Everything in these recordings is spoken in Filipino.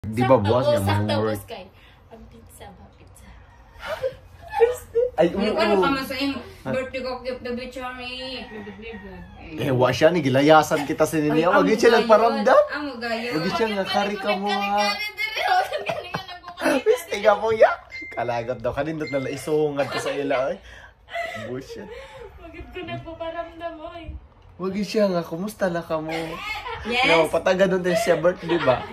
Di ba buwas niya Sakto mo boss kay. Ang pizza ba? Pizza. Ay, Ano ka man sa birthday ko gift the bitchari. wa siya ni gilayasan kita sa niya. Wag siya nagparamdam. Amo gayo. Wag siya nga kari ka mo ha. Kari-kari. Pistiga mo ya. Kalagot daw kanindot na isungat ko sa ila ay. Bullshit. Magid ko nagpaparamdam oy. Wag siya nga kumusta na ka mo? Yes. No, pataga doon din siya birthday ba?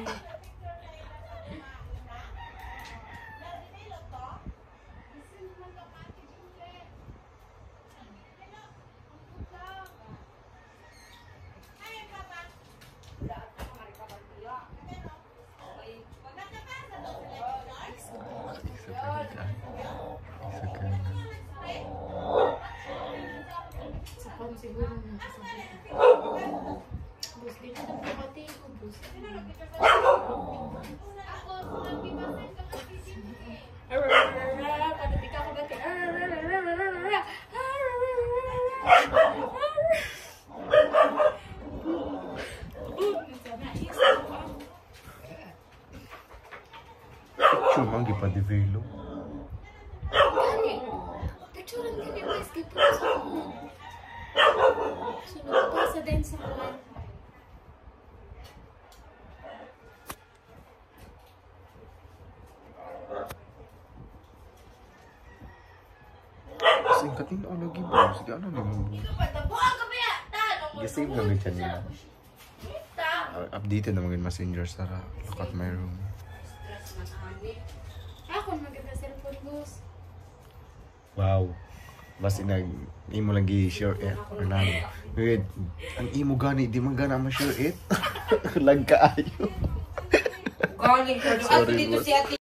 Siguro na sasabihin. Bus, di ka nang pumati ko, bus. Pagdating ka bati. Chumang gipa-develop. Kani? Picturean ka ni Wes, kay Puso. Sunod pa sa din sa kalan. Sige, katin ako lagi ba? Sige, ano na mo? Gasave namin siya nila. Updated na maging messenger sa look at my room. Ako maganda cellphone, boss. Wow. Basta imo lang gi-share it or nani. Wait, ang imo gani di man gana ma-share it. Lag kaayo. Galing ko. At dito si Ate